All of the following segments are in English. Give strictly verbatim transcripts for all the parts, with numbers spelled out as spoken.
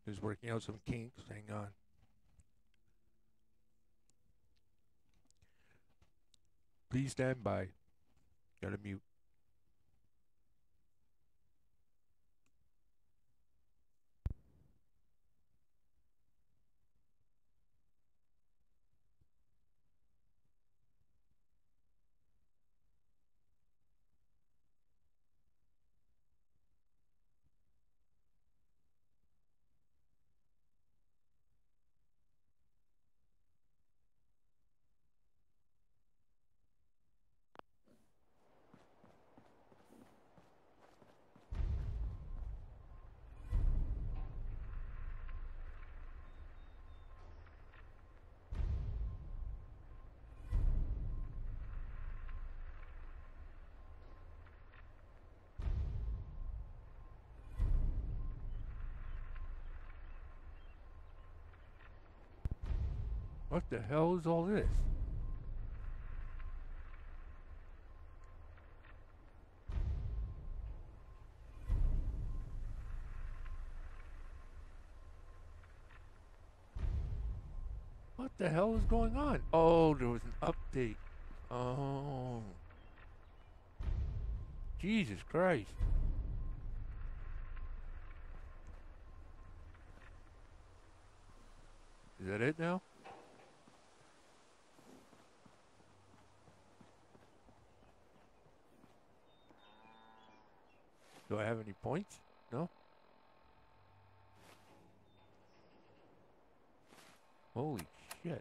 Just working out some kinks. Hang on. Please stand by. Gotta mute. What the hell is all this? What the hell is going on? Oh, there was an update. Oh. Jesus Christ. Is that it now? Do I have any points? No? Holy shit.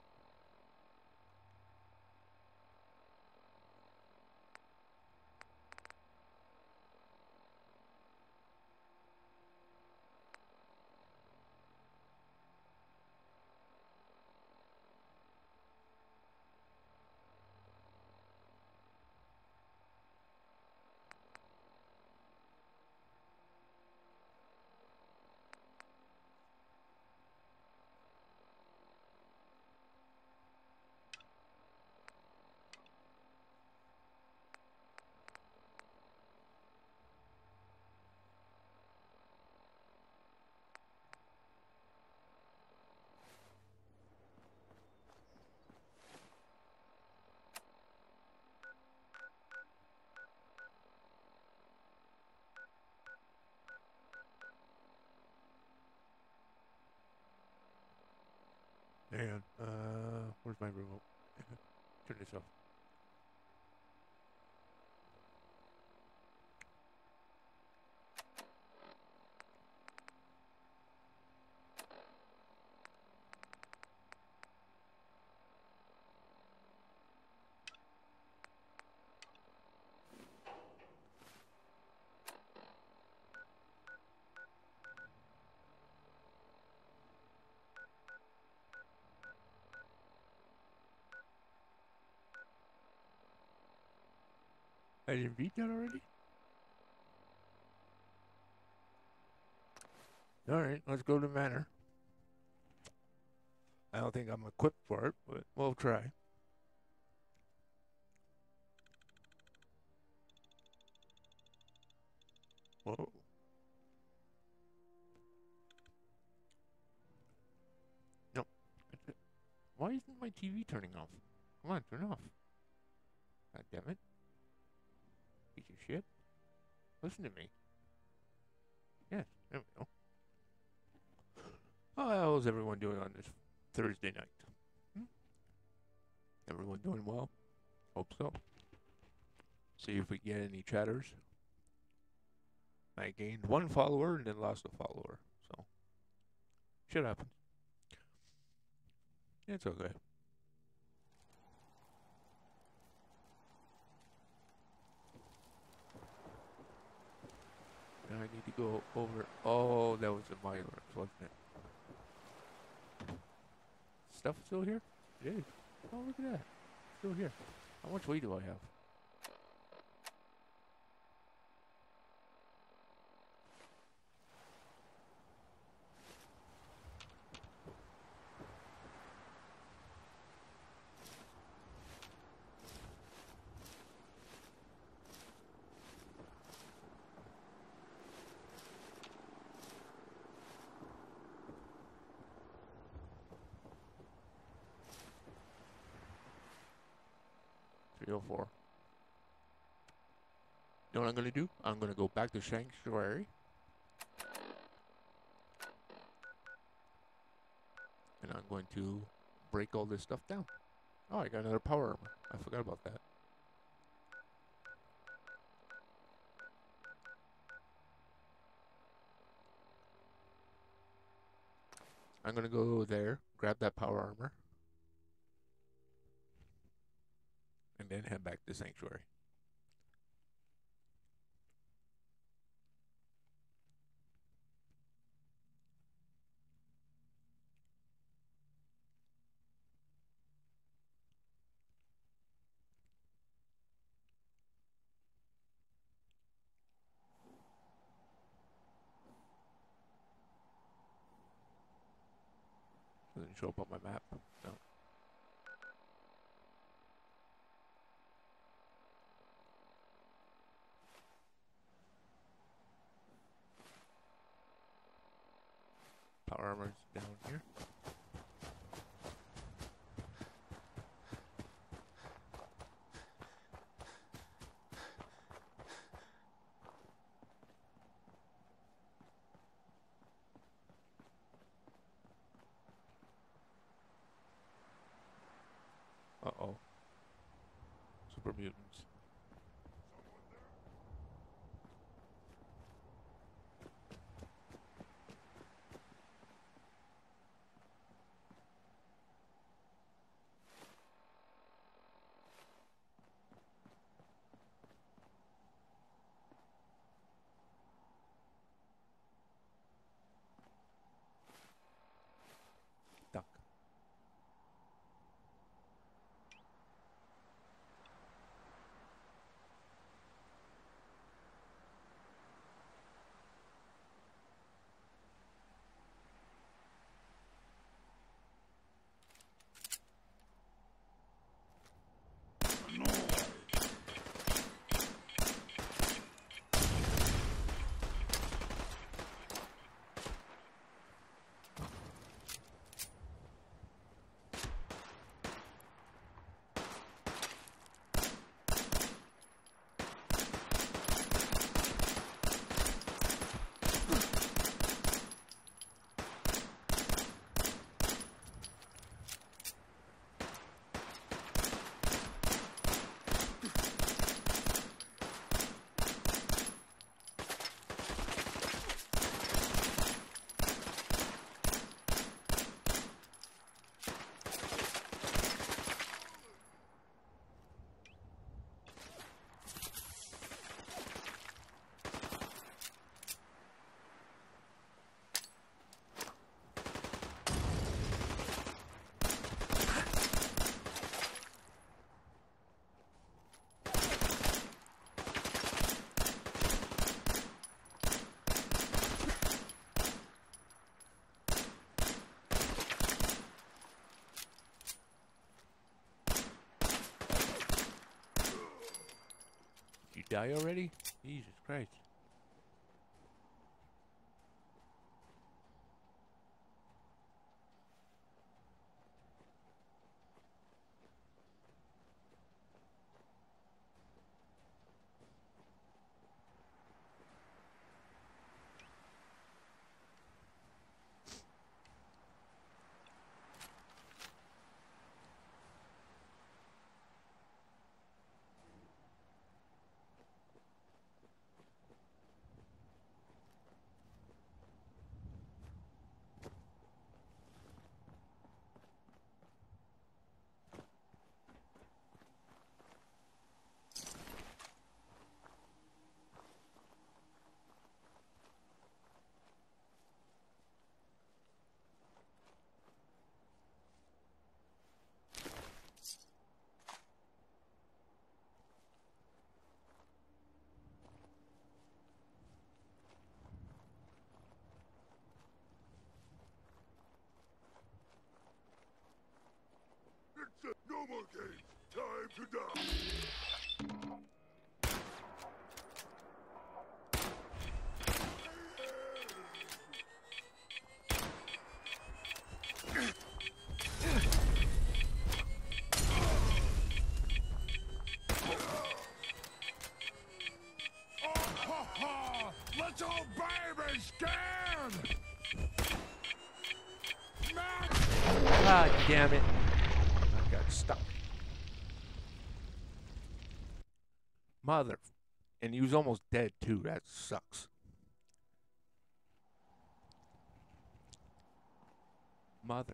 Hang on. Uh, where's my remote? Turn this off. I didn't beat that already? Alright, let's go to Manor. I don't think I'm equipped for it, but we'll try. Whoa. No. Why isn't my T V turning off? Come on, turn off. God damn it. Piece of shit. Listen to me. Yes, there we go. How is everyone doing on this Thursday night? Hmm? Everyone doing well? Hope so. See if we get any chatters. I gained one follower and then lost a follower, so shit happens. It's okay. Now I need to go over. Oh, that was the violence, wasn't it? Stuff still here? It is. Oh, look at that. Still here. How much weight do I have? three oh four. You know what I'm gonna do? I'm gonna go back to Sanctuary. And I'm going to break all this stuff down. Oh, I got another power armor. I forgot about that. I'm gonna go there, grab that power armor, and then head back to Sanctuary. Doesn't show up on my map. No. Power armor's down here. Uh-oh. Super mutants. Duck. You die already? Jesus Christ. No more games. Time to die. God damn it. I got stuck. Mother. And he was almost dead too. That sucks. Mother.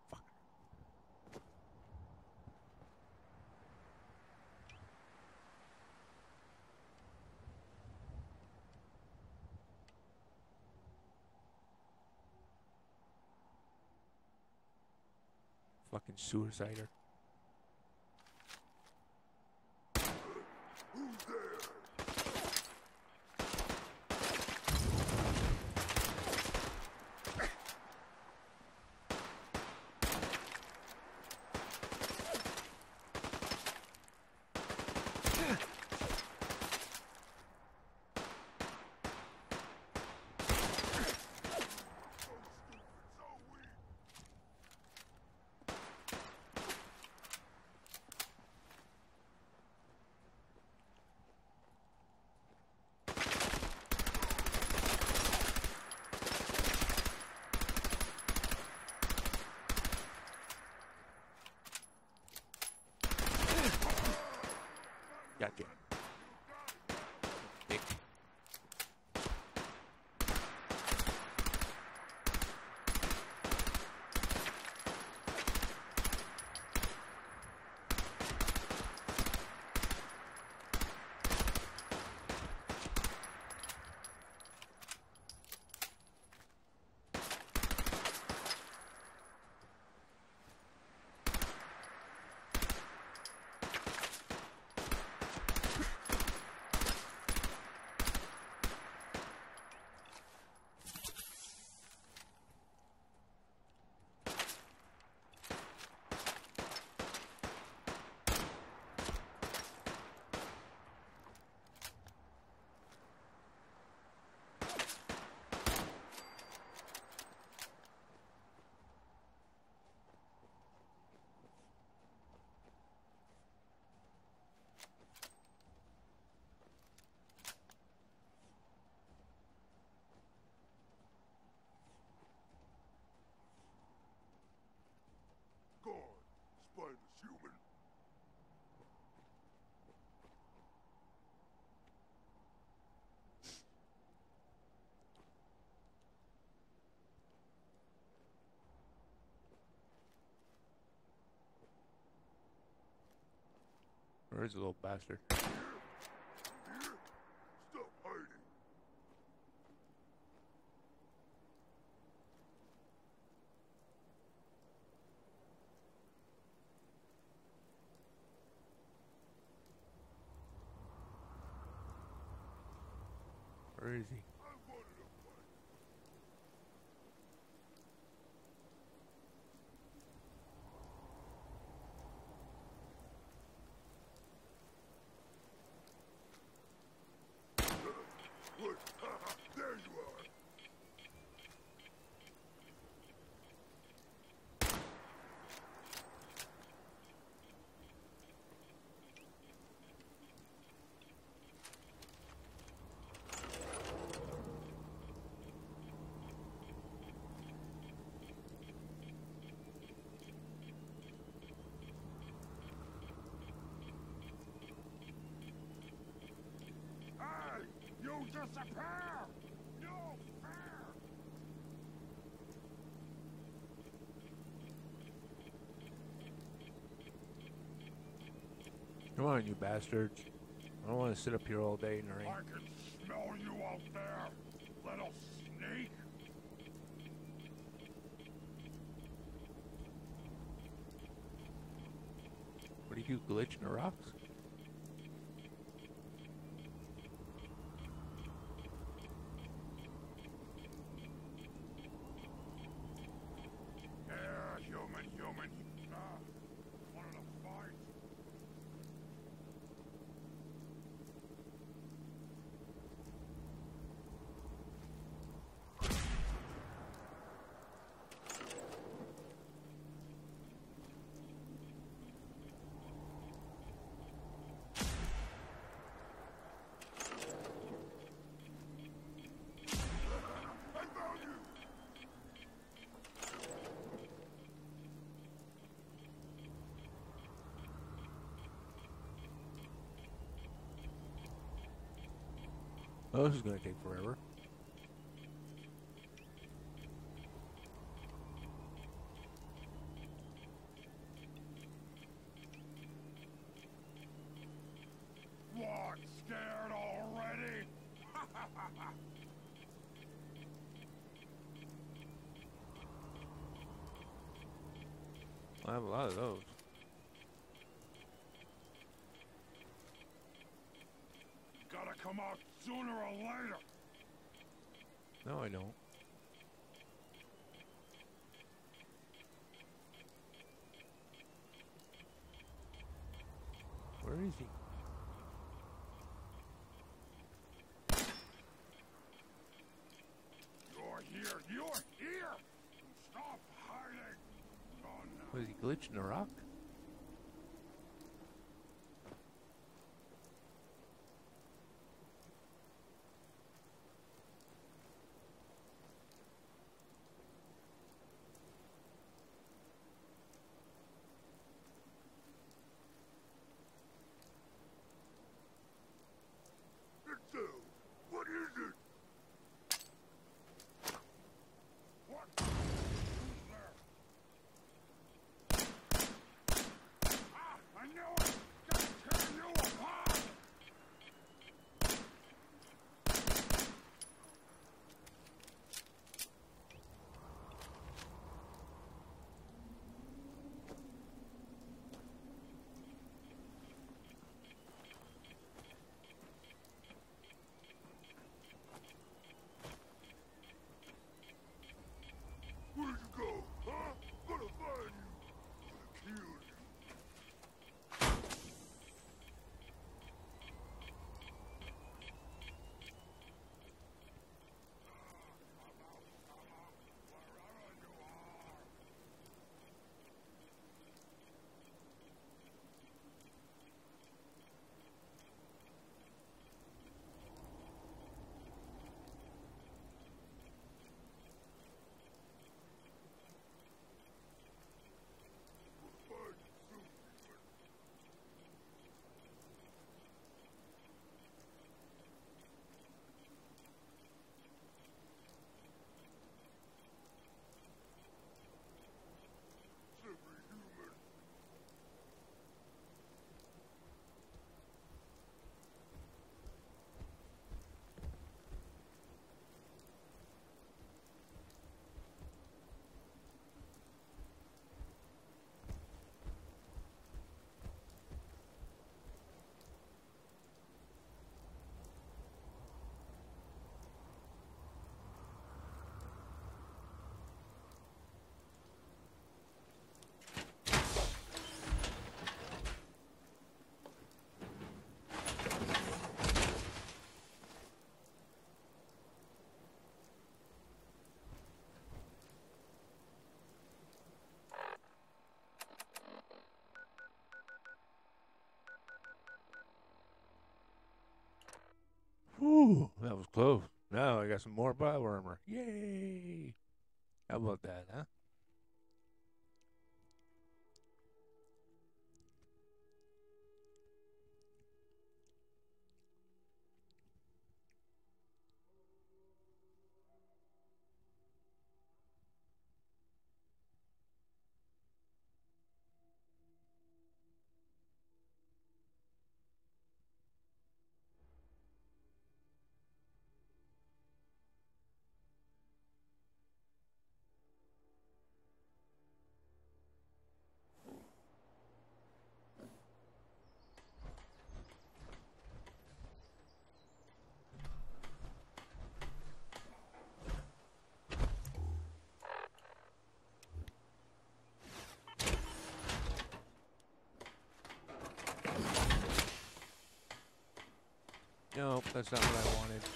Fucking suicider. Who's there? Gotcha. Dick. Gone, spineless human. Where is the little bastard? Here? Stop hiding. Where is he? I wanted a fight. What? There you are. Hey! You disappear! No fair! Come on, you bastards. I don't want to sit up here all day in the rain. I can smell you out there, little snake! What do you do, glitch in the rocks? Yeah, human, human. Ah, wanted a fight. Oh, this is gonna take forever. What? Scared already? I have a lot of those. Gotta come out sooner or later. No, I don't. Where is he? You're here. You're here. Stop hiding. Oh, no. Was he glitching a rock? Victor, what is it? What? Who's there? Ah, I knew it! Gotta tear you apart! Where'd you go, huh? Gonna find you. Gonna kill you. Wherever you are. We'll find you soon, human. Every human. Whew, that was close. Now I got some more bile armor. Yay! How about that, huh? Nope, that's not what I wanted.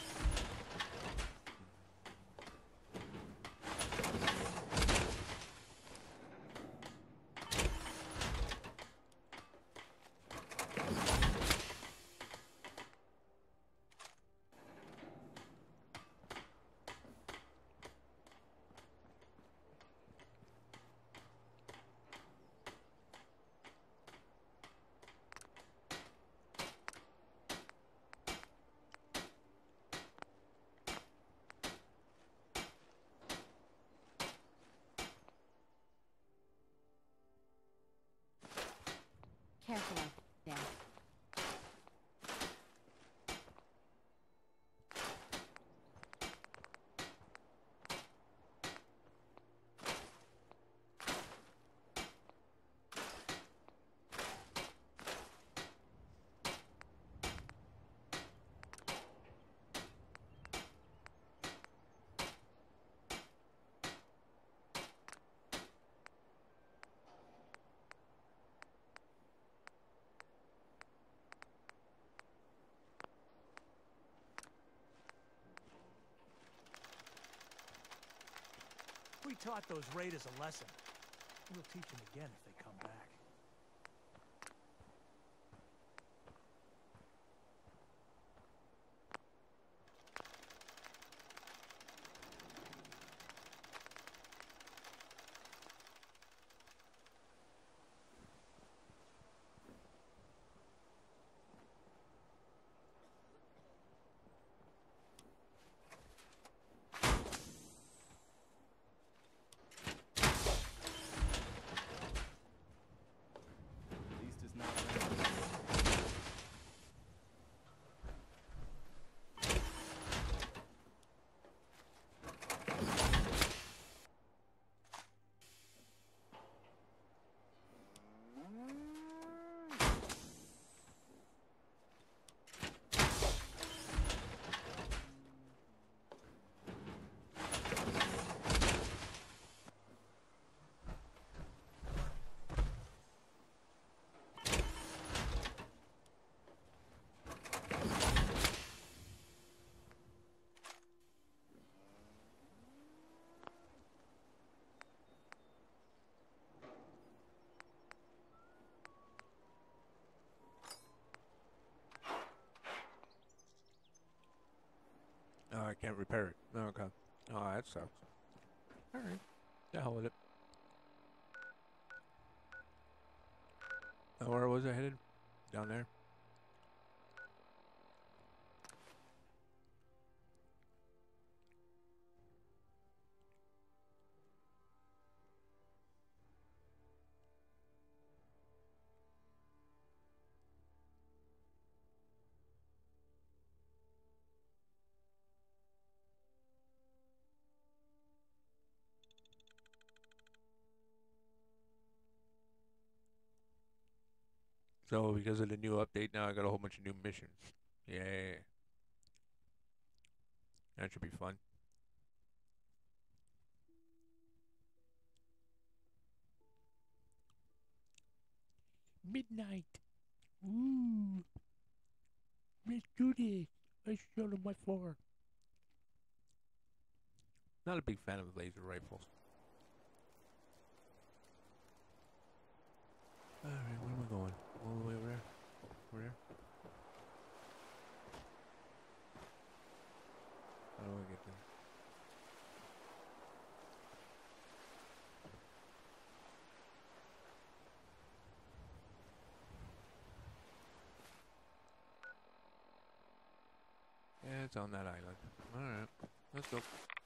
We taught those raiders a lesson. We'll teach them again if they come back. Oh, I can't repair it. Oh, okay. Oh, that sucks. Alright. The hell with it. Oh, where was I headed? Down there? So, because of the new update, now I got a whole bunch of new missions. Yay. That should be fun. Midnight. Ooh. Let's do this. Let's show them what for. Not a big fan of laser rifles. Alright, where am I going? All the way over there? Over there? How do I get there? Yeah, it's on that island. Alright, let's go.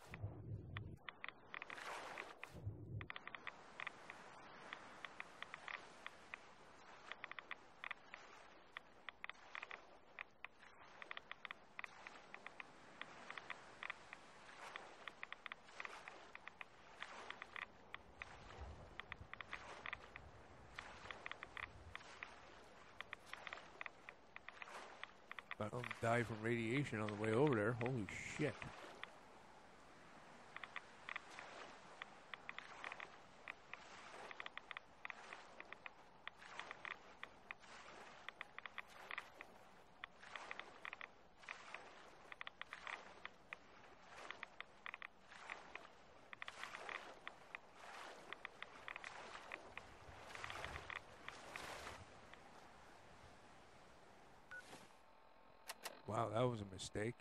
But I'll die from radiation on the way over there. Holy shit. Wow, that was a mistake.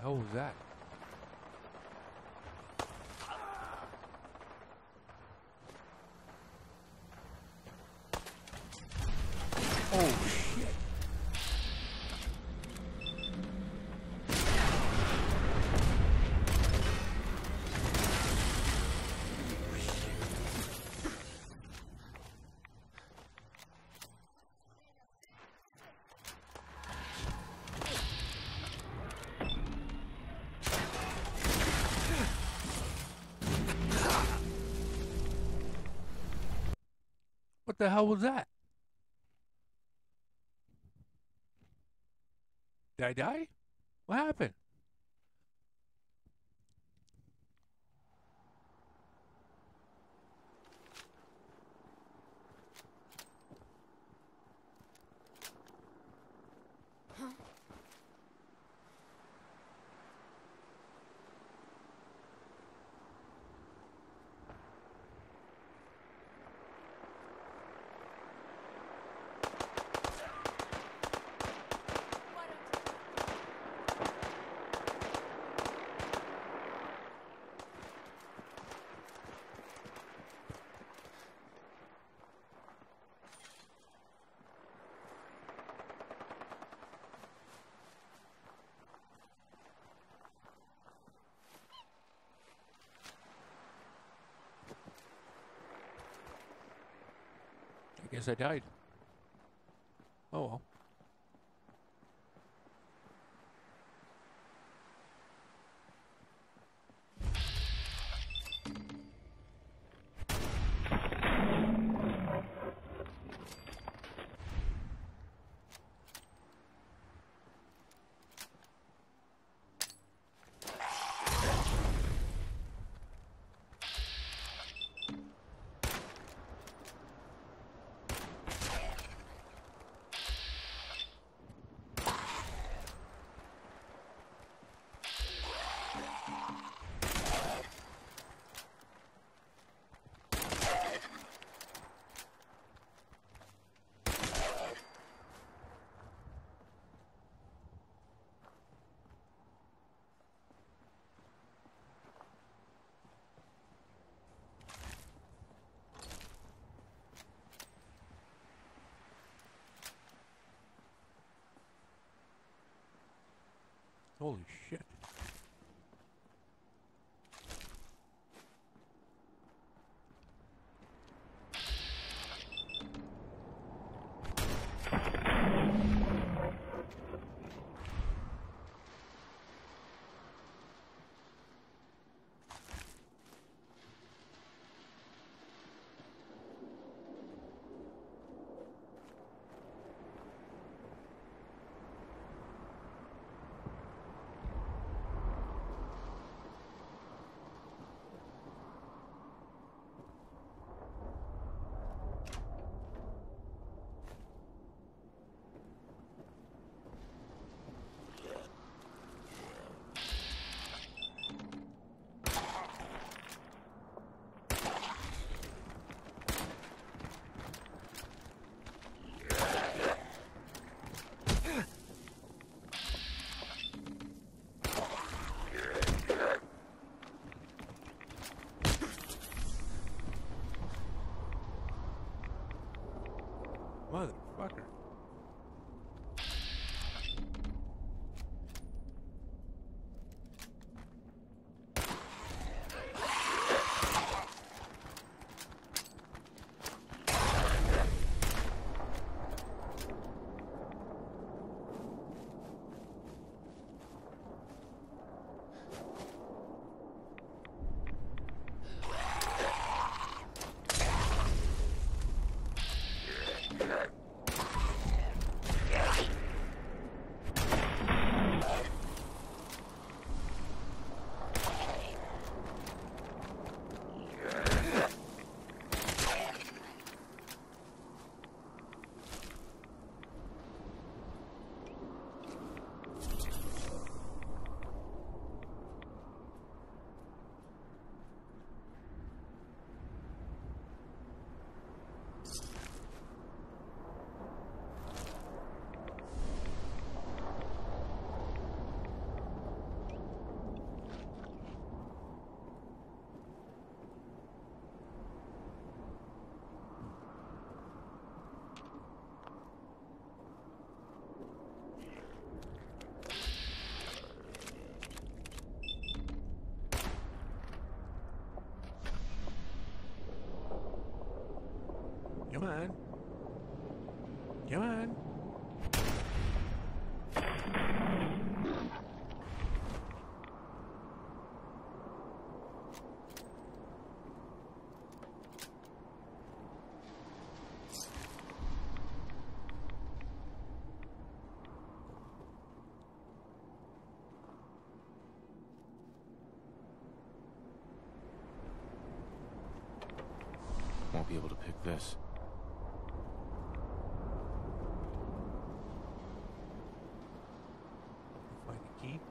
hell was that? Oh shit. What the hell was that? Did I die? What happened? I guess I died. Oh well. Holy shit. Motherfucker. on. Come on. Won't be able to pick this. Find the key.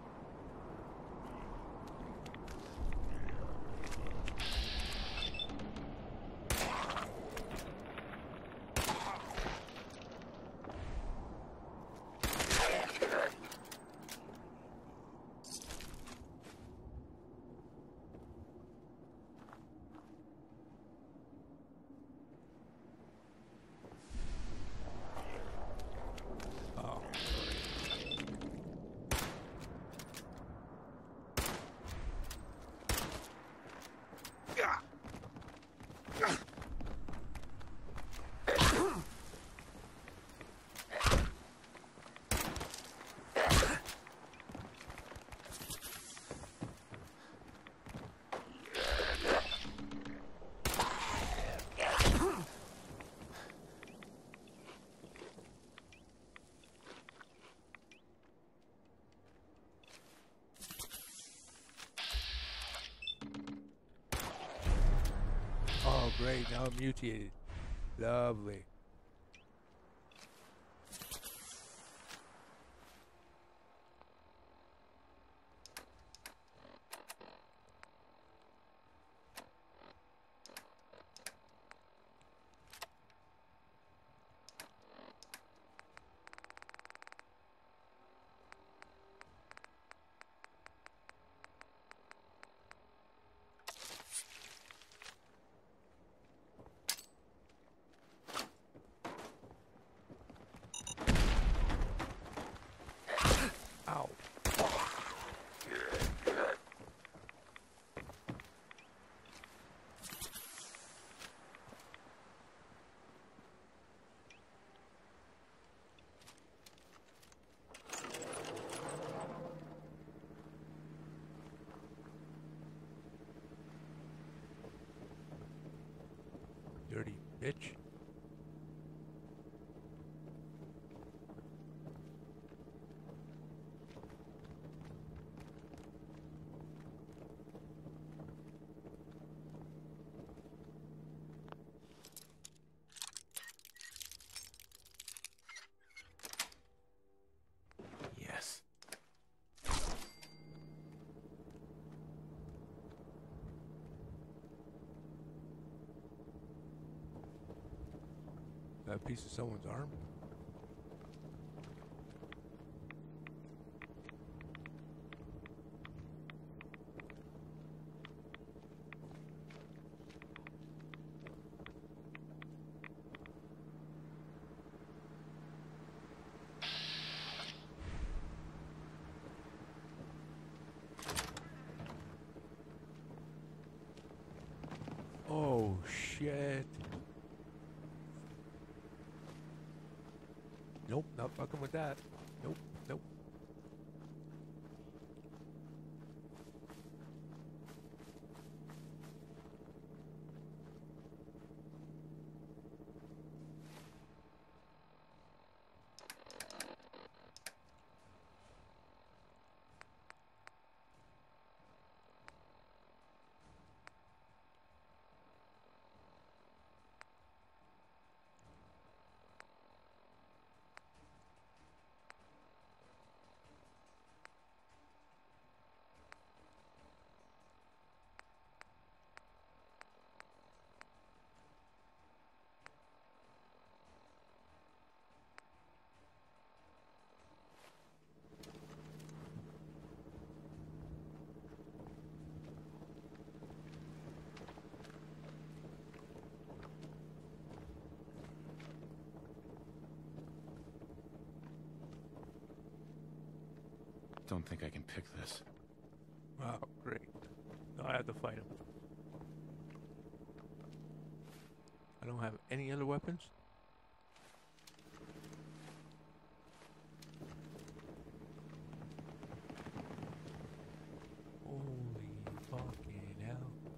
Oh. Oh, great. Now I'm mutated. Lovely. Ow. Dirty bitch. Yes. That piece of someone's arm. Oh shit. Nope, not fucking with that. Nope, nope. Don't think I can pick this. Wow, great. No, I have to fight him. I don't have any other weapons. Holy fucking hell.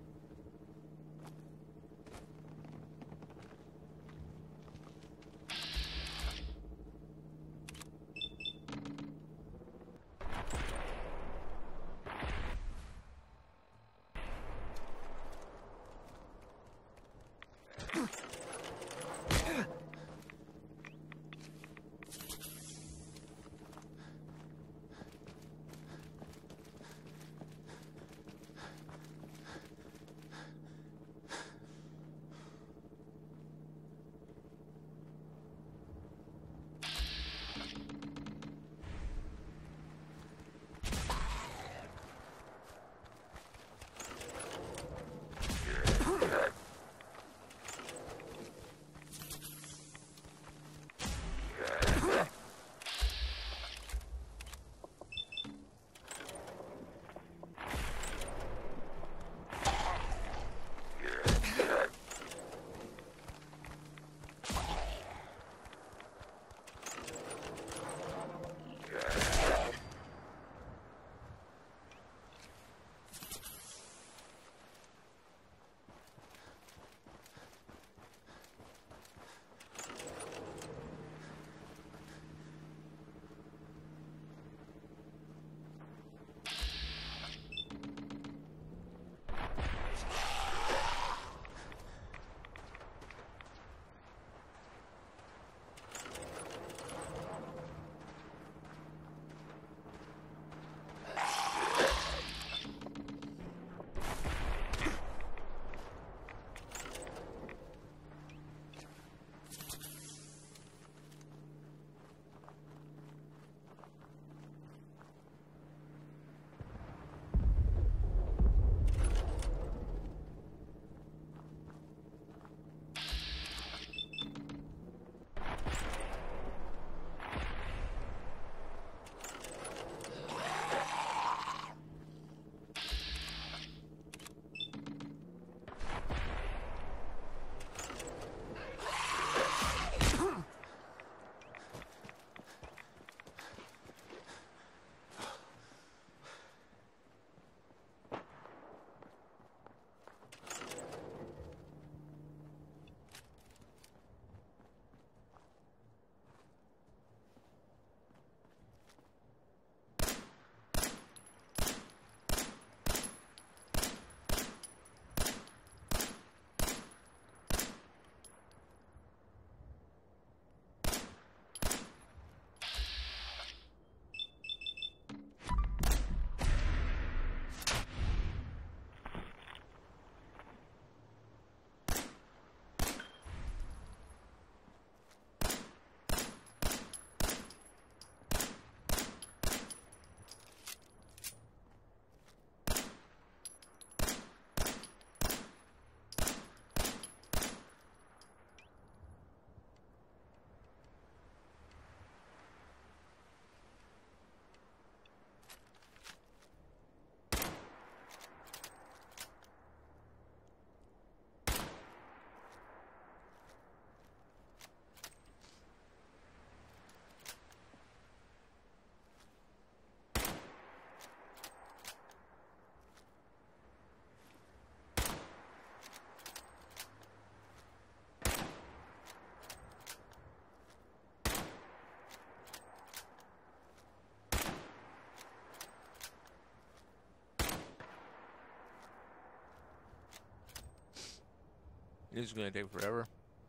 This is gonna take forever.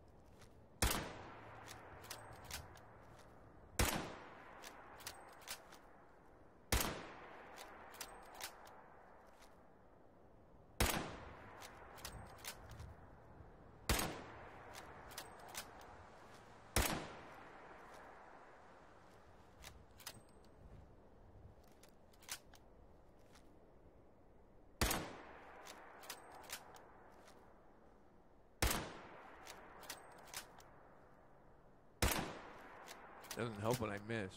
Doesn't help when I miss.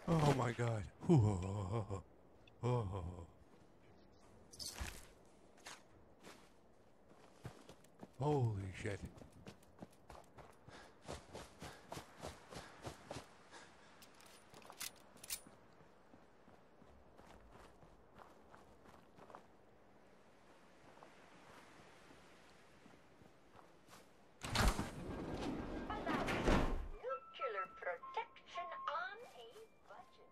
Oh my god. Oh. Oh. Holy shit. Nuclear protection on a budget.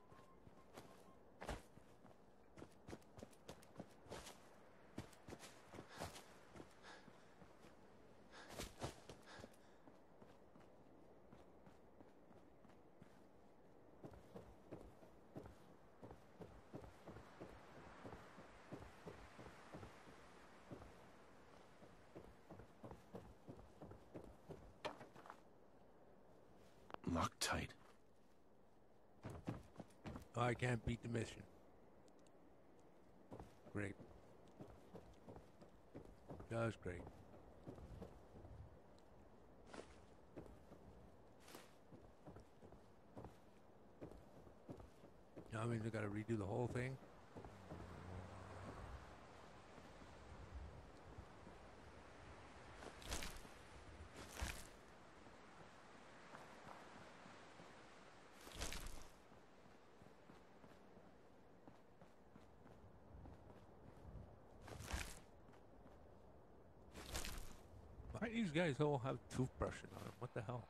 Loctite. I can't beat the mission. Great. That was great. Now I mean they gotta redo the whole thing. Why do these guys all have toothbrushes on them? What the hell?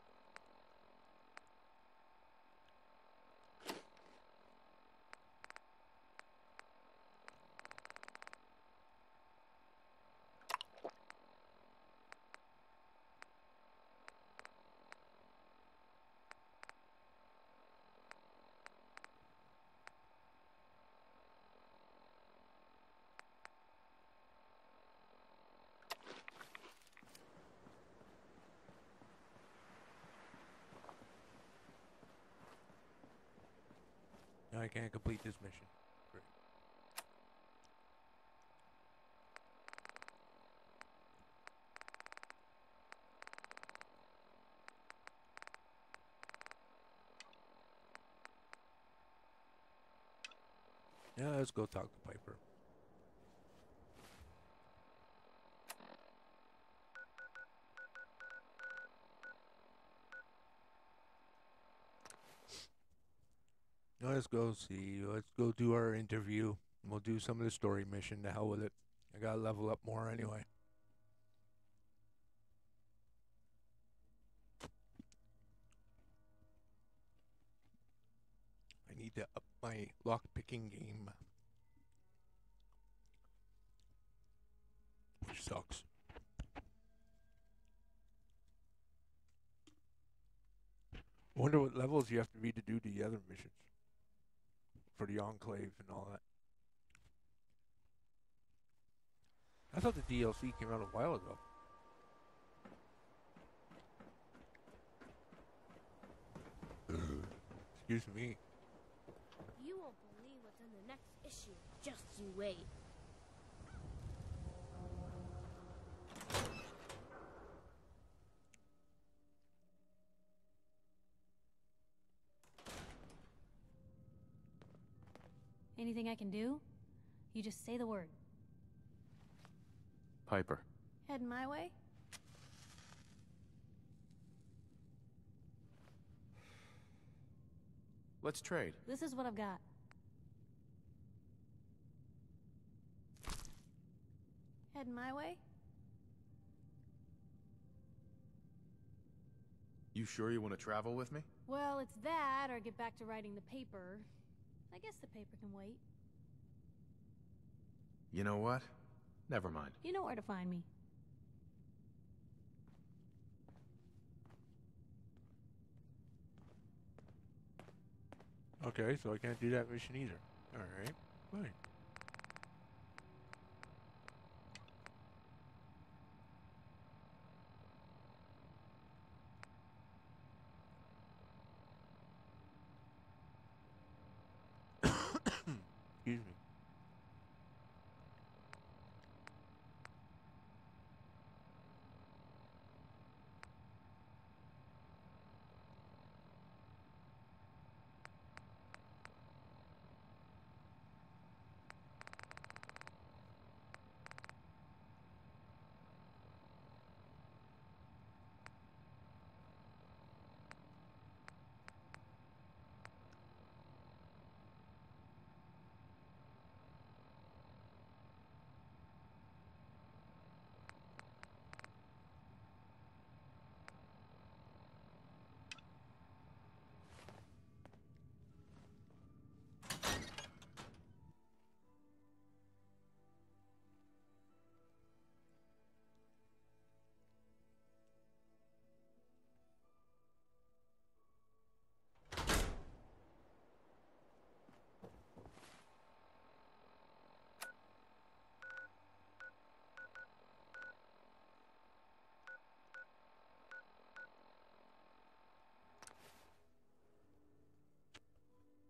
Now I can't complete this mission. Great. Yeah, let's go talk to Piper. Now let's go see. Let's go do our interview. We'll do some of the story mission. To hell with it. I gotta level up more anyway. I need to up my lock picking game. Which sucks. Wonder what levels you have to be to do the other missions. For the Enclave and all that. I thought the D L C came out a while ago. Excuse me. You won't believe what's in the next issue. Just you wait. Anything I can do? You just say the word. Piper. Heading my way? Let's trade. This is what I've got. Heading my way? You sure you want to travel with me? Well, it's that, or get back to writing the paper. I guess the paper can wait. You know what? Never mind. You know where to find me. Okay, so I can't do that mission either. Alright, fine. Excuse me.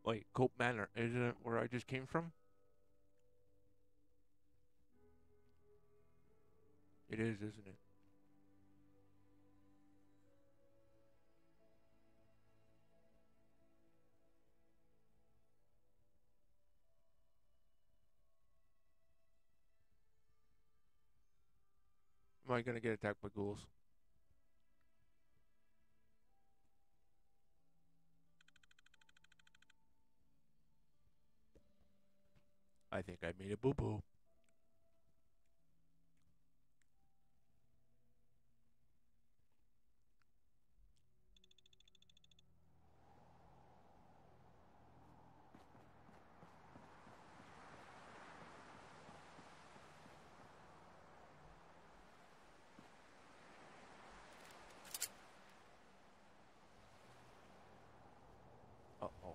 Wait, Cope Manor, isn't it where I just came from? It is, isn't it? Am I gonna get attacked by ghouls? I think I made a boo-boo. Uh-oh.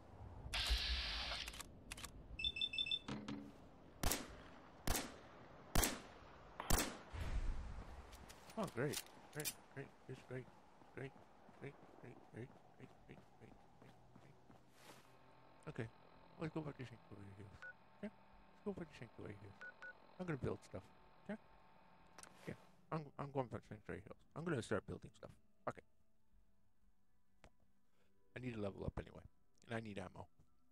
Oh, great. Great, great, it's great. Great, great, great, great, great, great, great, great, great. Okay, let's go back to Sanctuary Hills. Okay? Let's go back to Sanctuary Hills. I'm gonna build stuff. Okay? Yeah, I'm, I'm going back to Sanctuary Hills. I'm gonna start building stuff. Okay. I need to level up anyway. And I need ammo.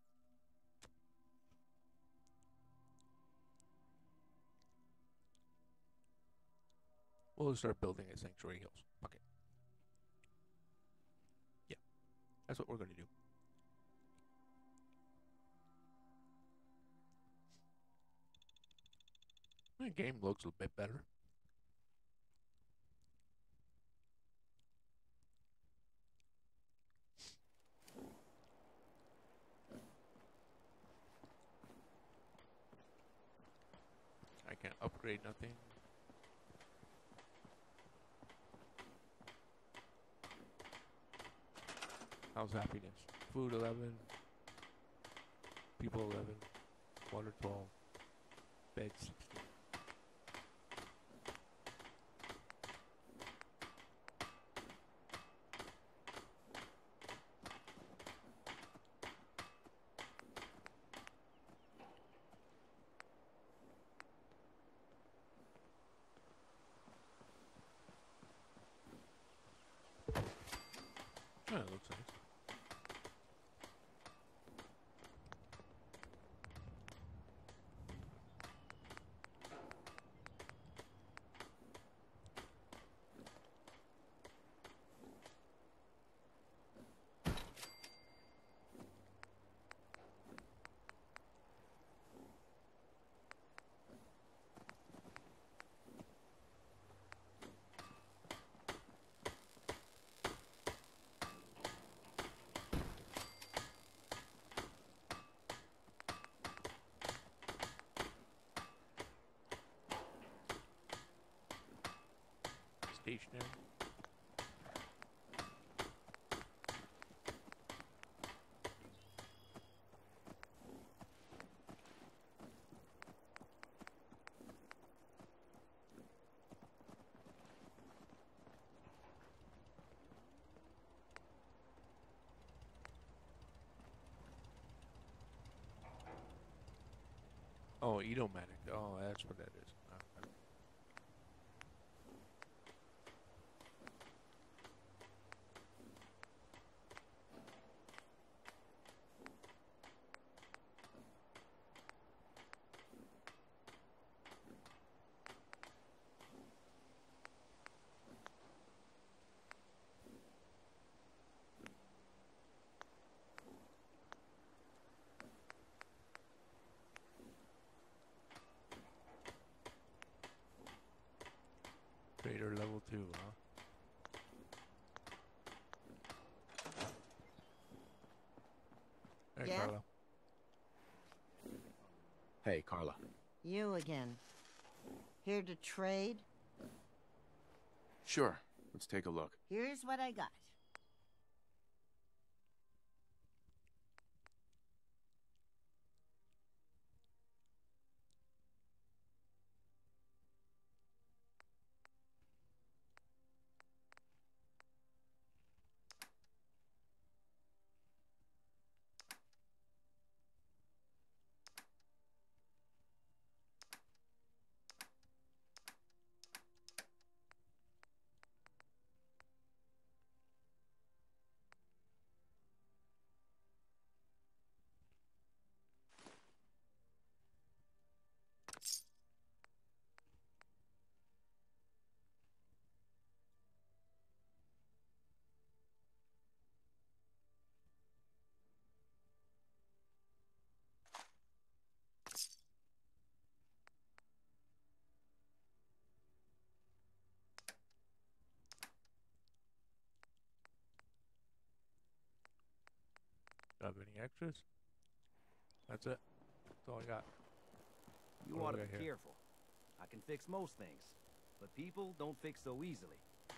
We'll start building at Sanctuary Hills. Okay. Yeah. That's what we're gonna do. The game looks a bit better. I can't upgrade nothing. How's happiness? Food eleven. People eleven. Water twelve. Bed sixteen. Oh, it looks nice. Stationary. Oh, Edomatic. Oh, that's what that is. Uh, Trader level two, huh? Hey, Yeah? Carla. Hey, Carla. You again. Here to trade? Sure. Let's take a look. Here's what I got. Have any extras? That's it. That's all I got. You What do ought to we be got here? careful. I can fix most things, but people don't fix so easily.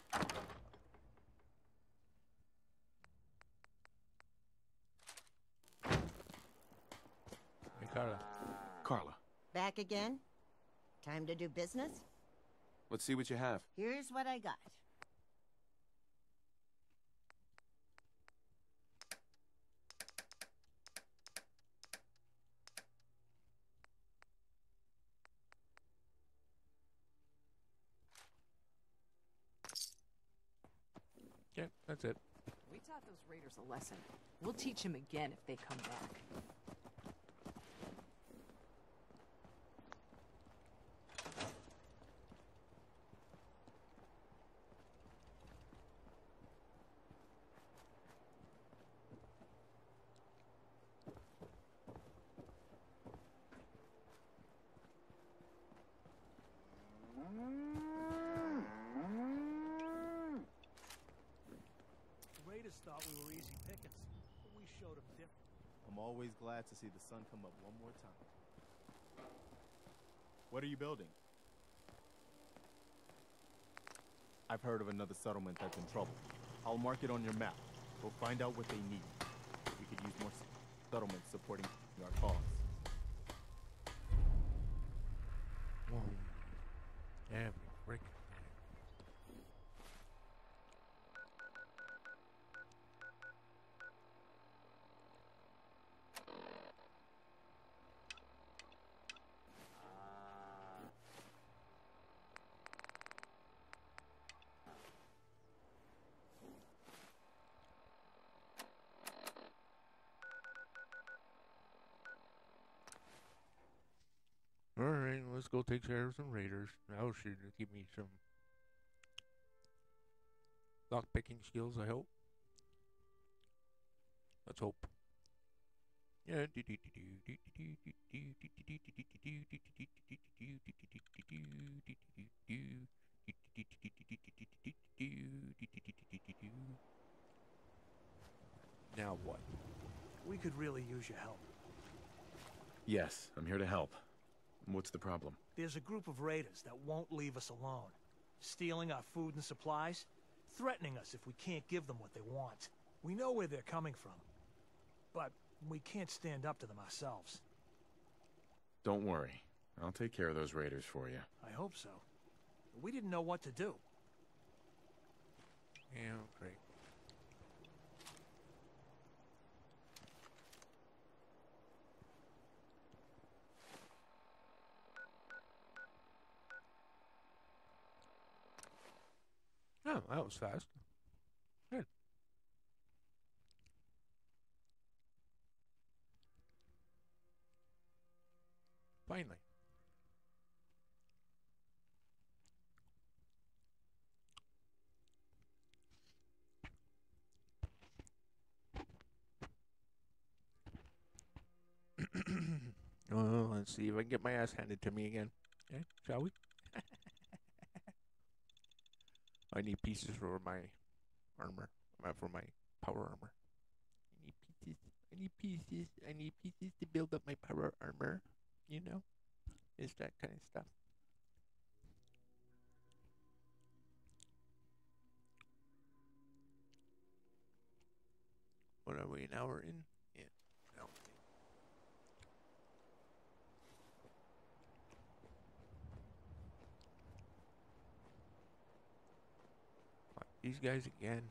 Hey, Carla. Carla, Back again? Time to do business? let's see what you have. Here's what I got. Yeah, that's it. We taught those raiders a lesson. We'll teach them again if they come back. The raiders thought we were easy pickings, but we showed them different. I'm always glad to see the sun come up one more time. What are you building? I've heard of another settlement that's in trouble. I'll mark it on your map. We'll find out what they need. We could use more s- settlements supporting our cause. Whoa. Damn, frick. Alright, let's go take care of some raiders. That should give me some lock picking skills, I hope. Let's hope. Yeah. Now what? We could really use your help. Yes, I'm here to help. What's the problem? There's a group of raiders that won't leave us alone. Stealing our food and supplies, threatening us if we can't give them what they want. We know where they're coming from, but we can't stand up to them ourselves. Don't worry. I'll take care of those raiders for you. I hope so. We didn't know what to do. Yeah, great. Oh, that was fast. Good. Finally. Well, let's see if I can get my ass handed to me again. Okay, shall we? I need pieces for my armor. Uh, for my power armor. I need pieces. I need pieces. I need pieces to build up my power armor. You know? It's that kind of stuff. What are we, an hour in? Yeah, an hour in. Fuck, these guys again.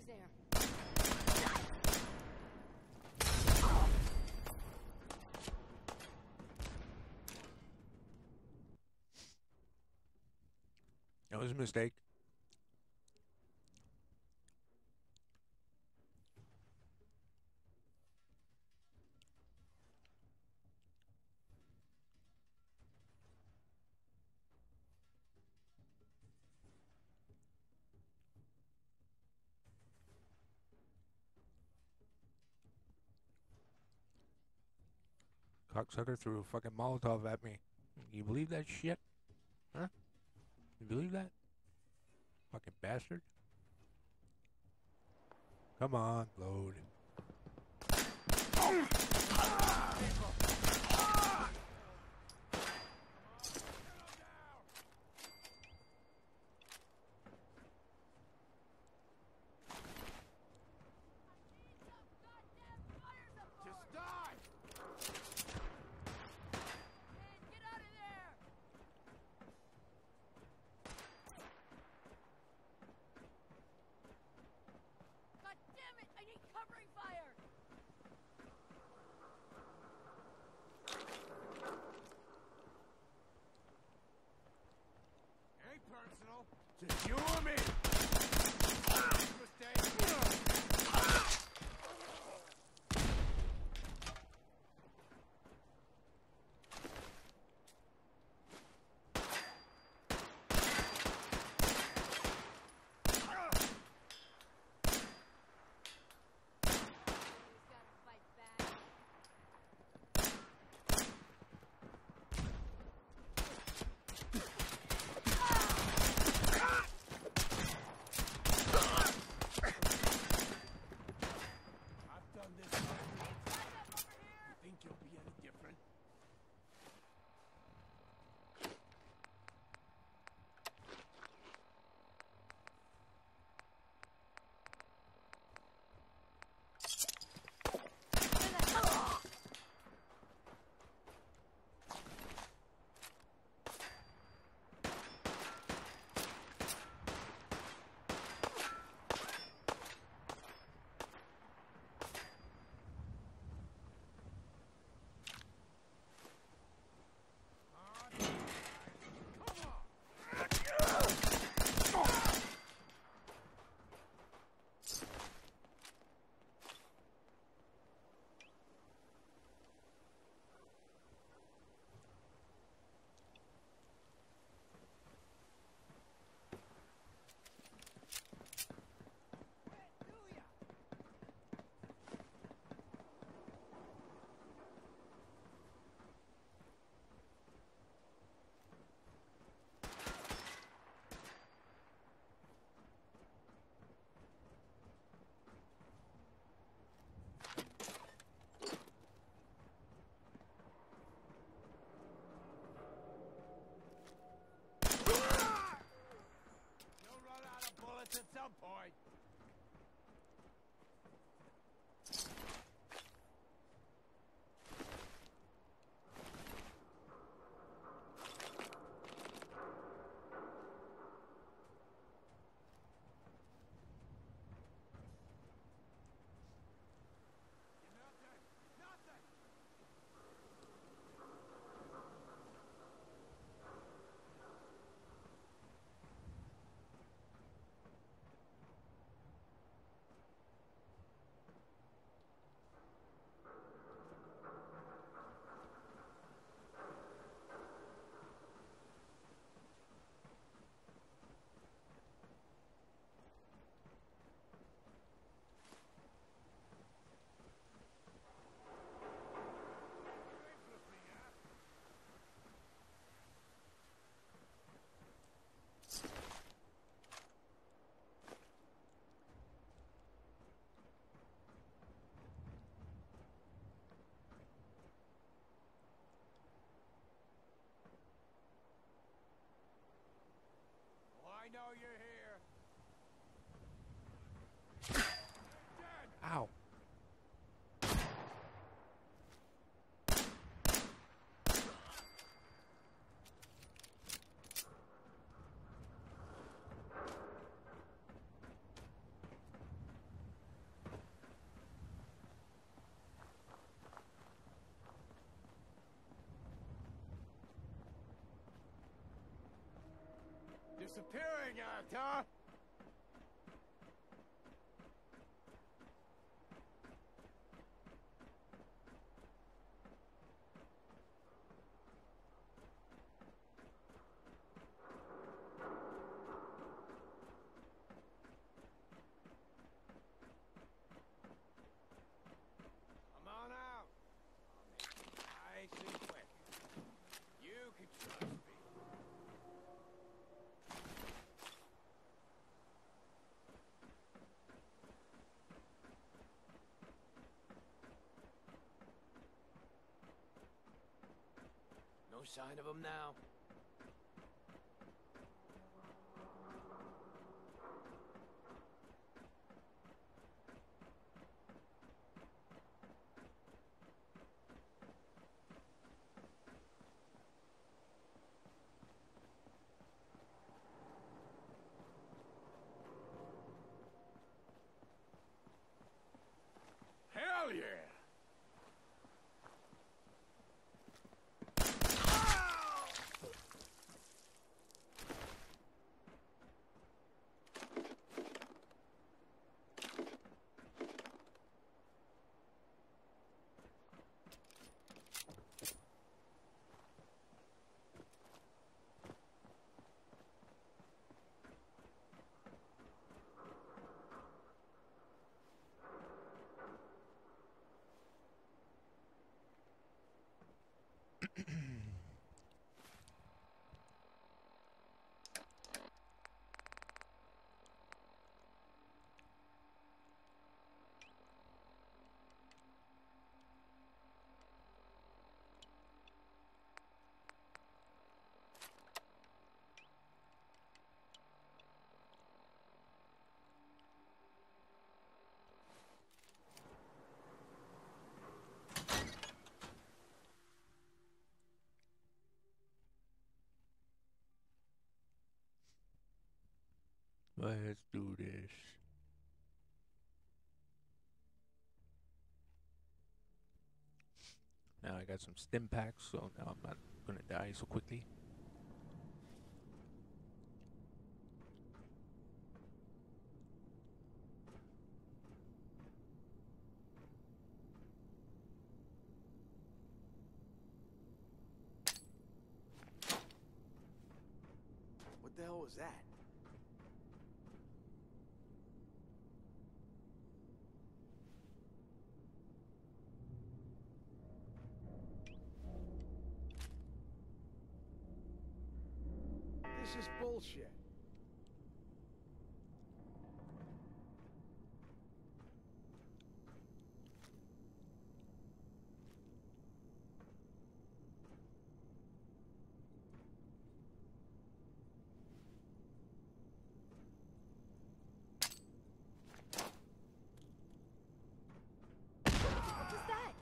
there. That was a mistake. Cocksucker threw a fucking Molotov at me. You believe that shit? Huh? You believe that? Fucking bastard. Come on, load. Just die! Get out of there! God damn it! I need covering fire! Ain't personal. Just you or me. Mistake. He's gotta fight back. I've done this a hundred times. You think you'll be any different? disappearing act, huh? Come on out. I'll make it nice and quick. You can trust me. No sign of him now. Hell yeah! Let's do this. Now I got some stim packs, so now I'm not gonna die so quickly. What the hell was that? This is bullshit. What was that?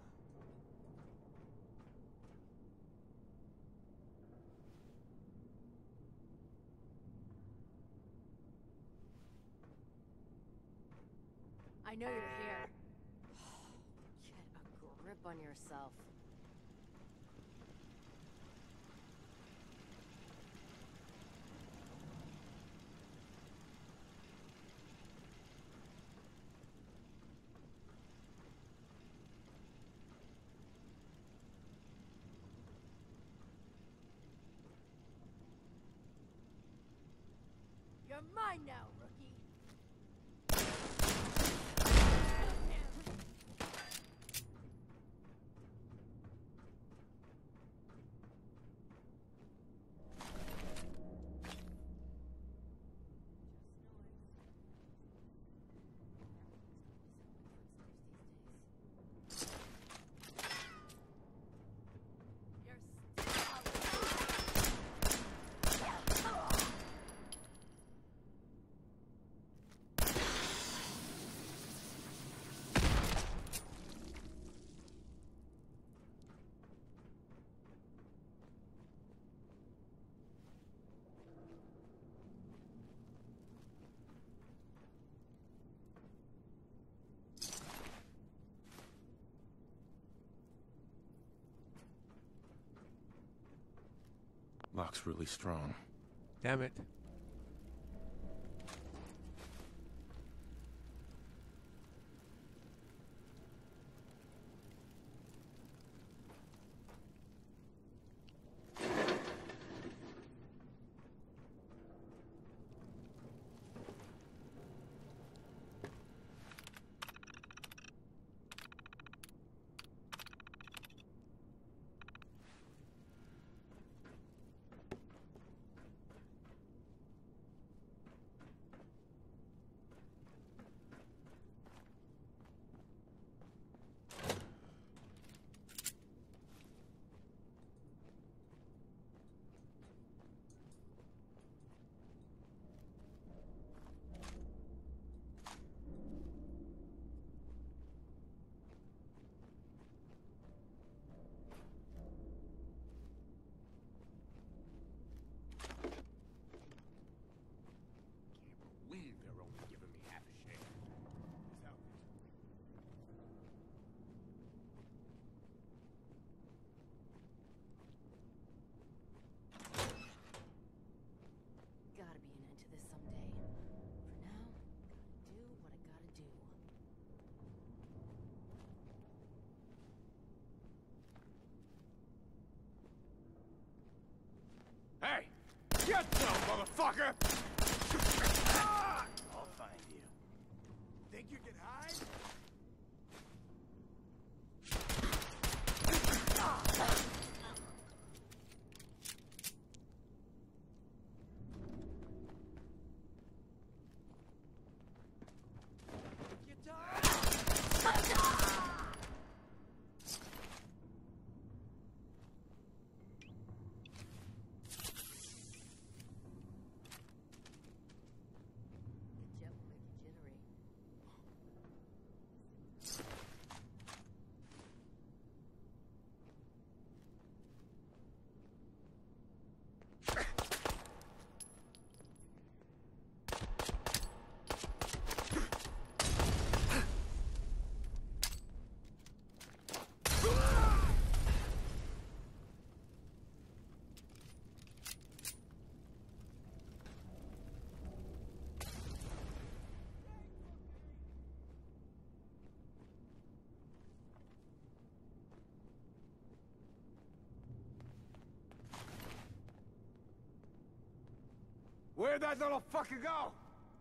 I know you're here. Get a grip on yourself. You're mine now, rookie. You're Lock's really strong. Damn it. motherfucker! I'll find you. Think you can hide? Where'd that little fucker go?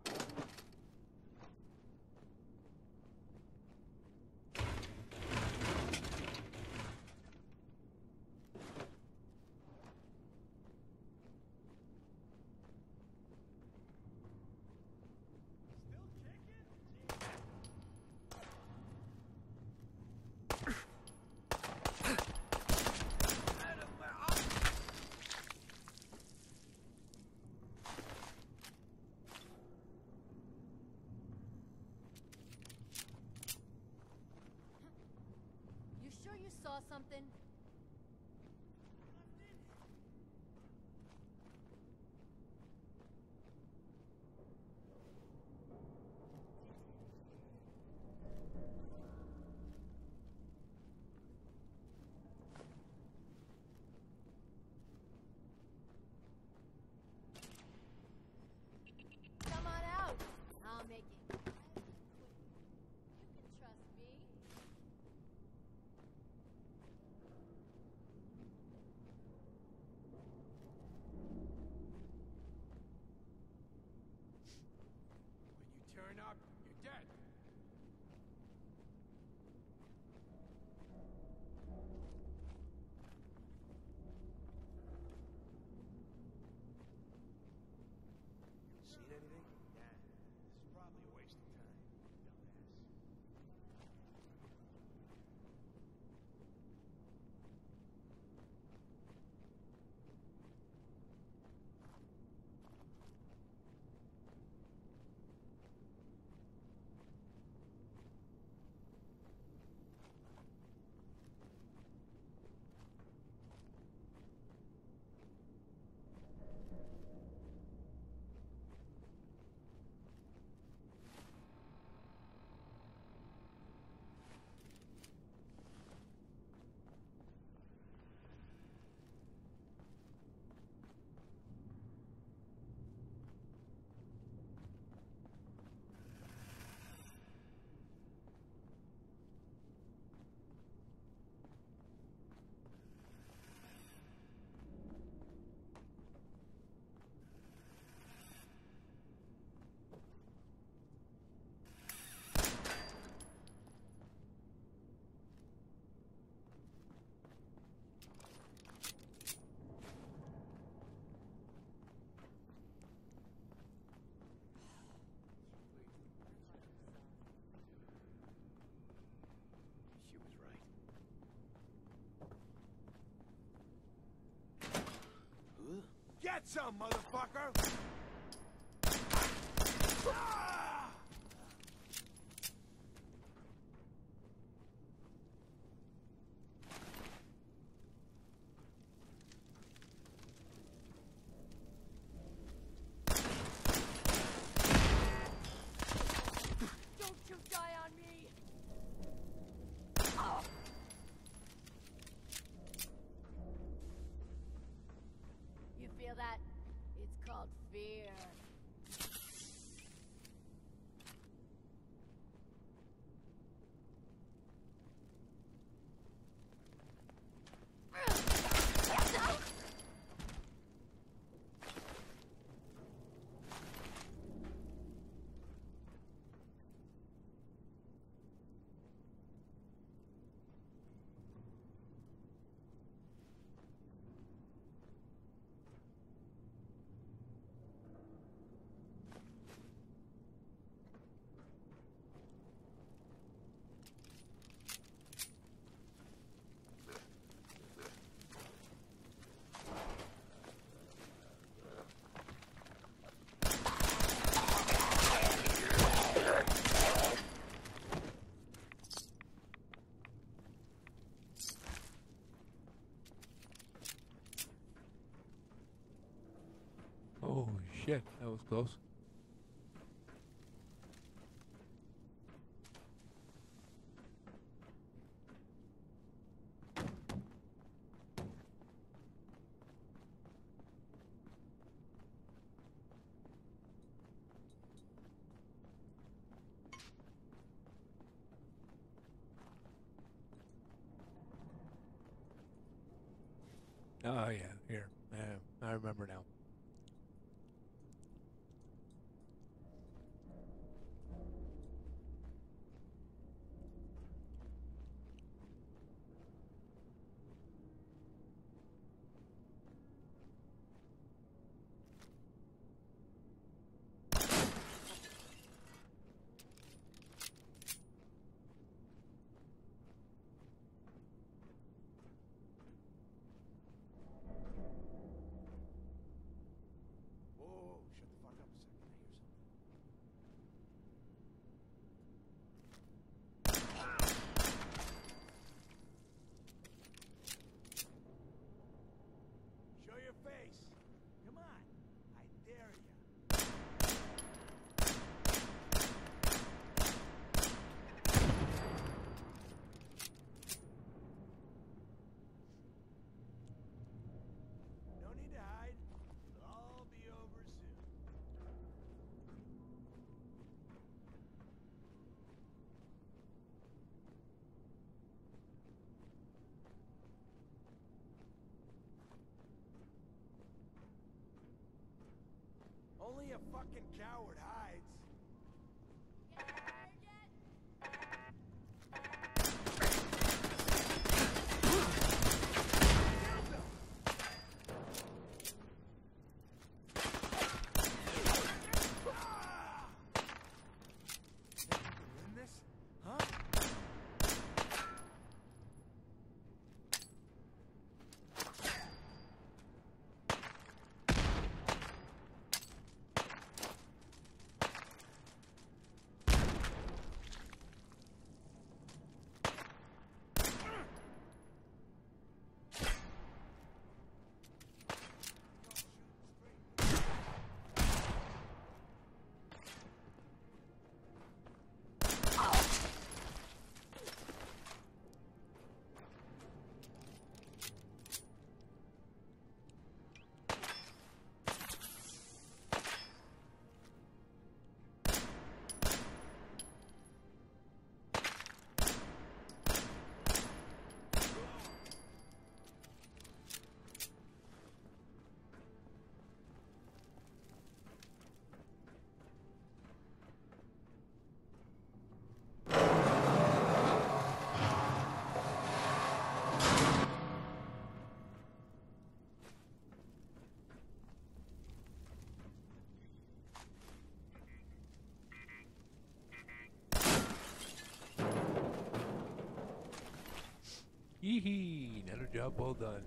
You saw something? Come on out. I'll make it. You can trust me. Turn up, you're dead. Seen anything? Yeah. This is probably a waste of time, dumbass. Get some, motherfucker! Ah! Don't you die on me! Oh. You feel that? It's called fear. Oh shit, that was close. Oh yeah, here. Yeah, I remember now. Whoa, shut the fuck up a second. I hear something. Show your face. Come on. I dare you. No need to hide. It'll all be over soon. Only a fucking coward hides. Win this? Huh? Yee-hee, another job well done.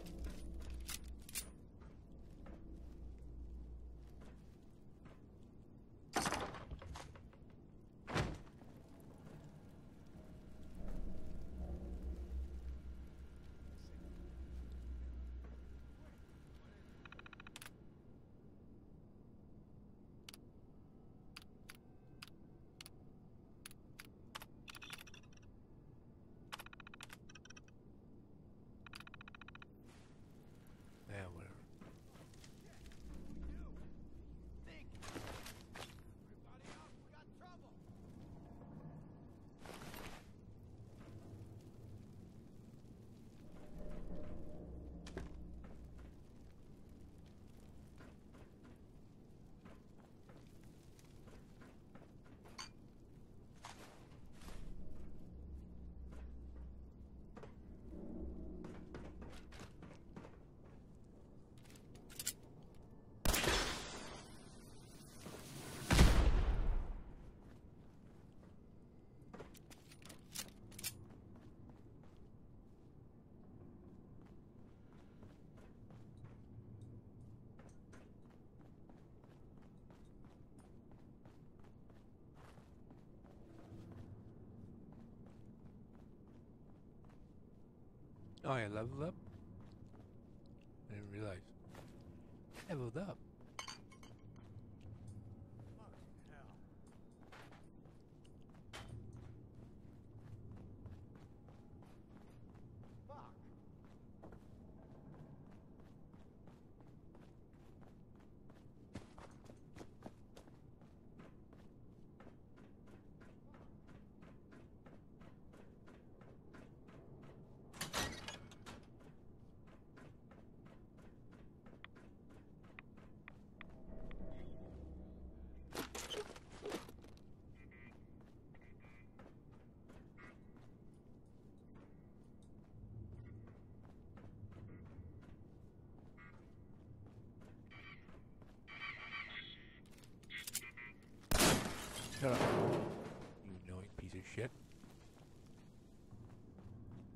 Yeah, whatever. Oh, I leveled up? I didn't realize. Leveled up.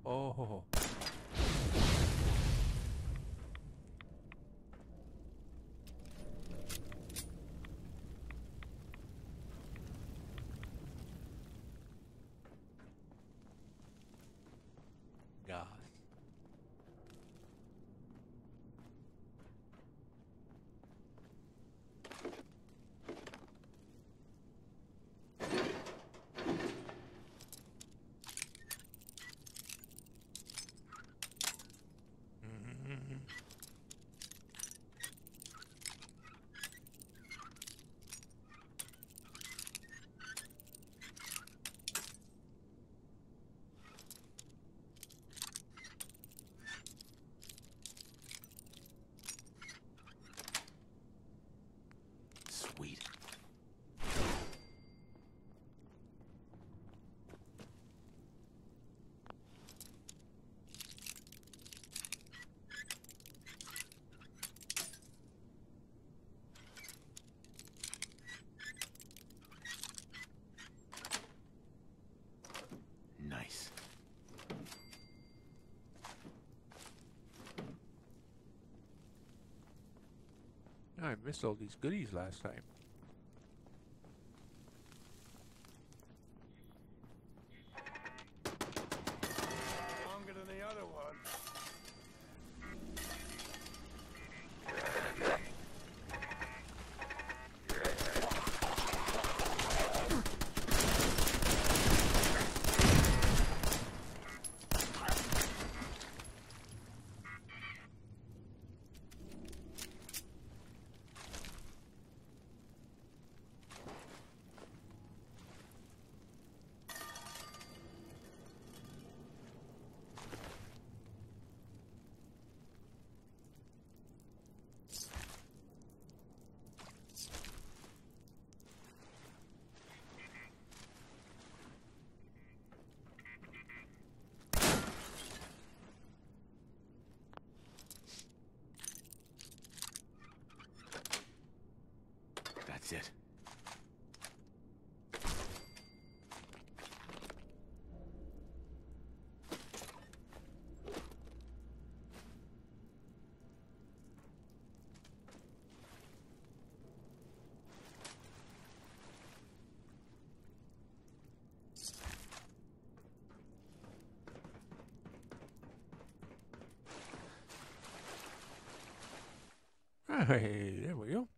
Oh. God. Mhm. Sweet. Nice. I missed all these goodies last time. Longer than the other one. That's it. Hey, there we go.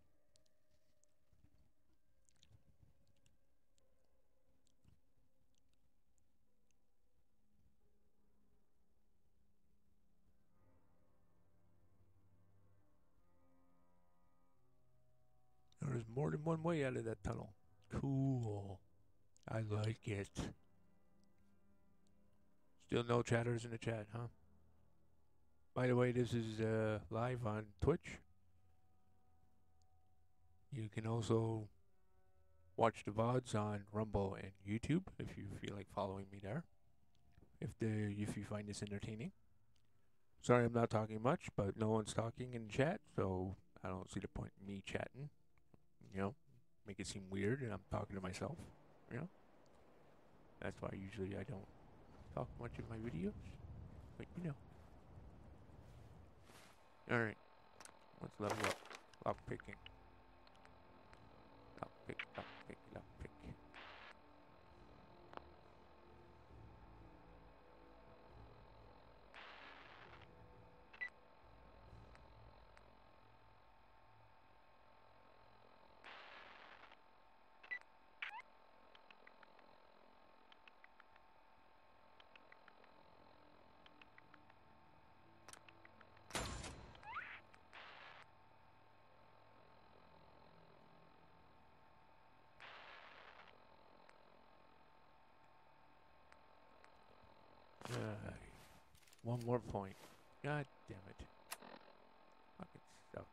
There's more than one way out of that tunnel. Cool. I like it. Still no chatters in the chat, huh? By the way, this is uh, live on Twitch. You can also watch the V O Ds on Rumble and YouTube if you feel like following me there. If the if you find this entertaining. Sorry I'm not talking much, but no one's talking in the chat, so I don't see the point in me chatting. You know, make it seem weird and I'm talking to myself, you know? That's why usually I don't talk much in my videos. But you know. Alright. Let's level up. Lock picking. Lock pick, lock pick, lock pick. Uh, one more point. God damn it. Fucking sucks.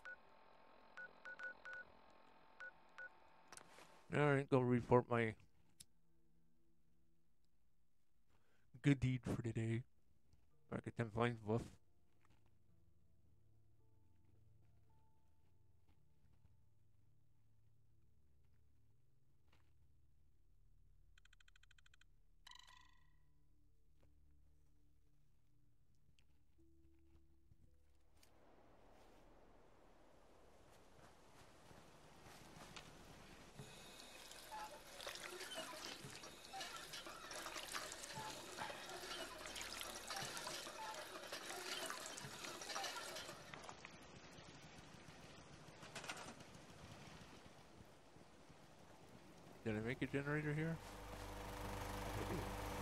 Alright, go report my good deed for today. Back at ten points, woof. make a generator here? Maybe.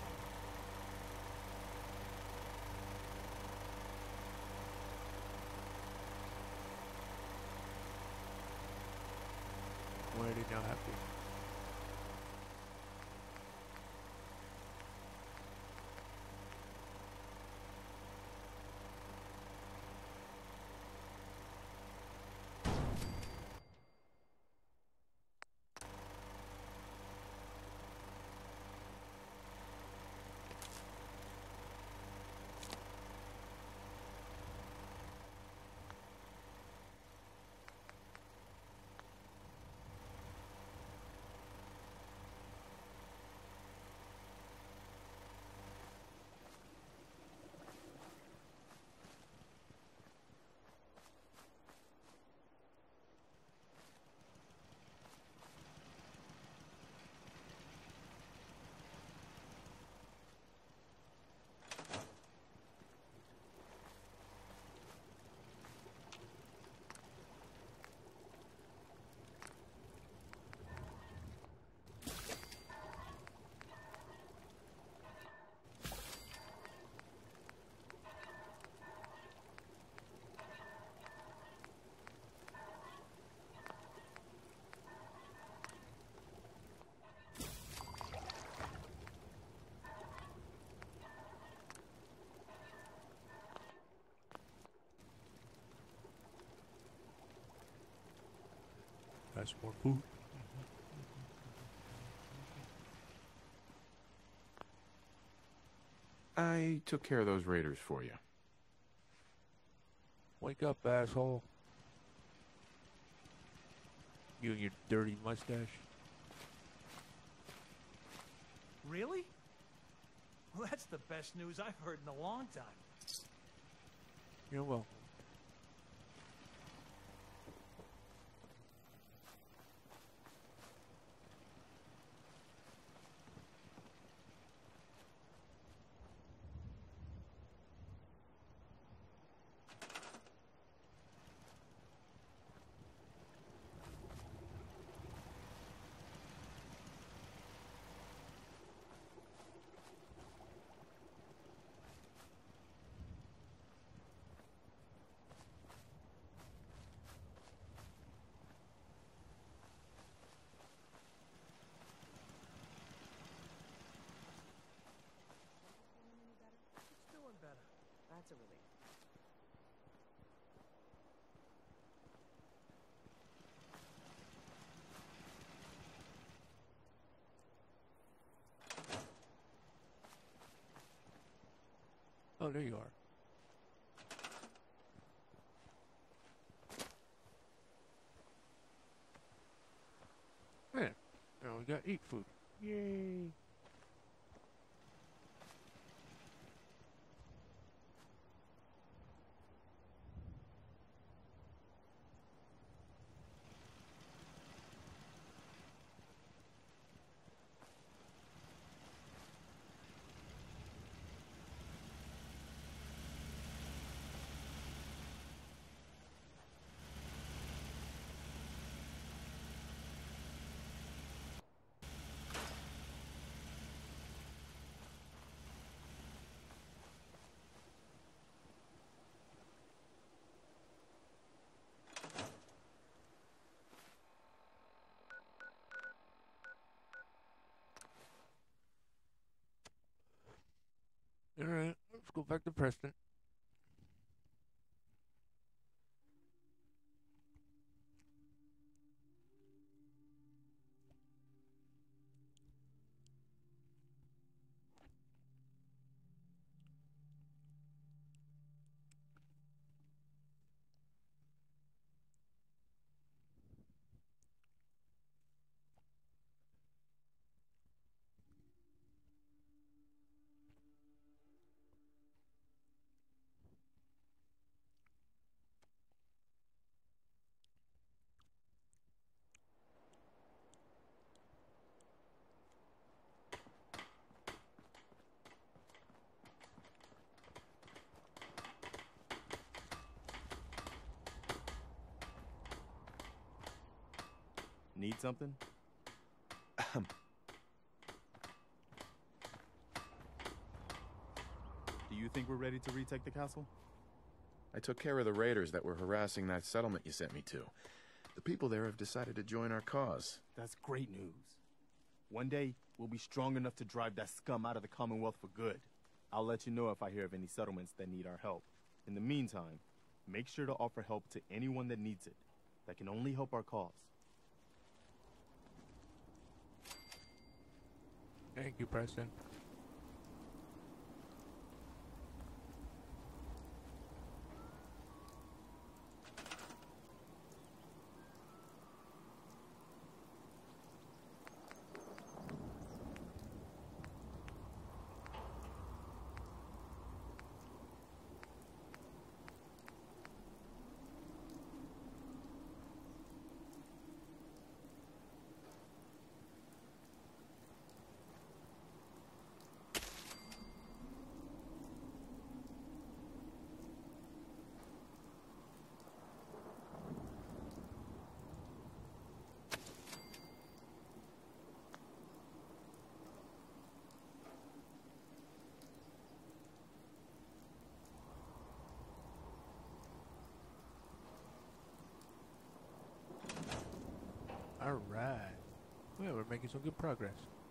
Why are they now happy? That's more food. I took care of those raiders for you. Wake up, asshole. You and your dirty mustache. Really? Well, that's the best news I've heard in a long time. You're welcome. It's doing better. That's a relief. Oh, there you are. Man, now we got eat food. Yay! Alright, let's go back to Preston. Need something? Do you think we're ready to retake the castle? I took care of the raiders that were harassing that settlement you sent me to. The people there have decided to join our cause. That's great news. One day, we'll be strong enough to drive that scum out of the Commonwealth for good. I'll let you know if I hear of any settlements that need our help. In the meantime, make sure to offer help to anyone that needs it. That can only help our cause. Thank you, Preston. All right. Well, we're making some good progress.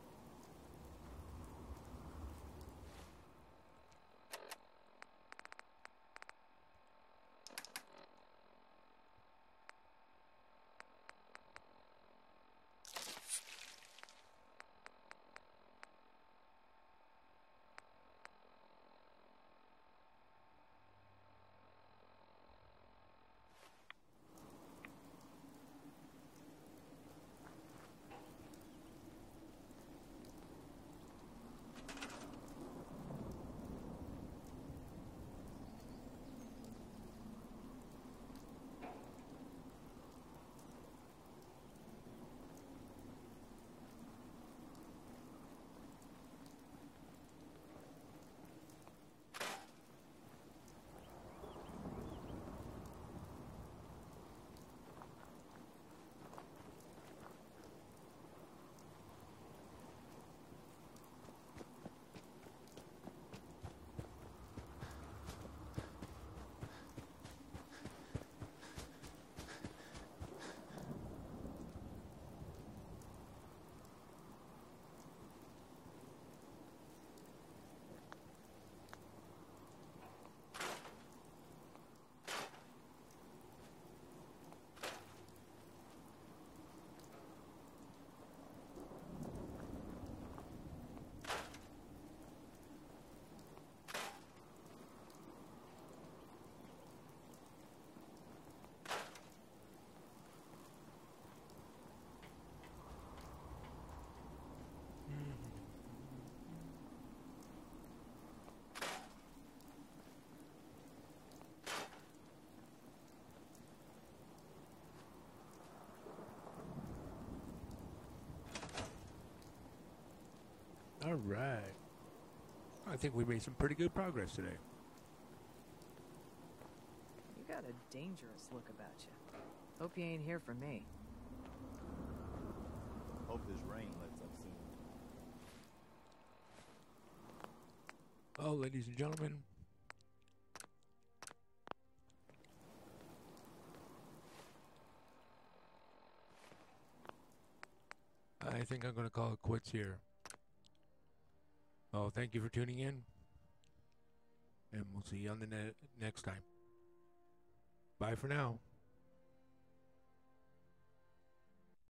All right. I think we made some pretty good progress today. You got a dangerous look about you. Hope you ain't here for me. Hope this rain lets up soon. Well, ladies and gentlemen, I think I'm going to call it quits here. Oh, thank you for tuning in, and we'll see you on the ne- next time. Bye for now.